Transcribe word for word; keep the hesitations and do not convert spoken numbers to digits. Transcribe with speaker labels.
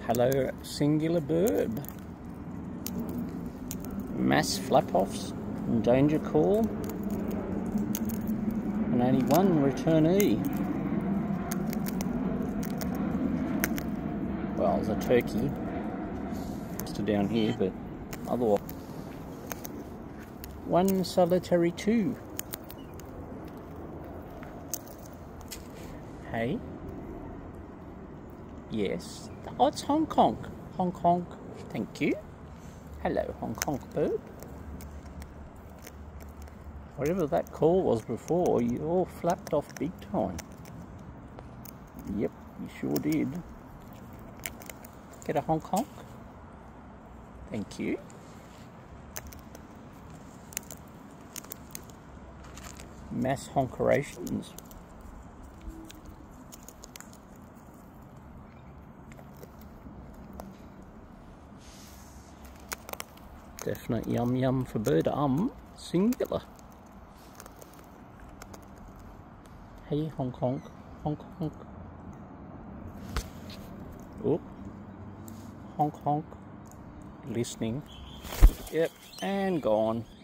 Speaker 1: Hello, singular Birb. Mass flap-offs and danger call. And only one returnee. Well, there's a turkey. Still down here, but otherwise. One solitary two. Hey? Yes. Oh, it's Honk Honk. Honk Honk. Thank you. Hello, Honk Honk Birb. Whatever that call was before, you all flapped off big time. Yep, you sure did. Get a Honk Honk. Thank you. Mass honkerations. Definite yum yum for bird. Um, singular. Hey, Honk Honk. Honk Honk. Oh. Honk Honk. Listening. Yep, and gone.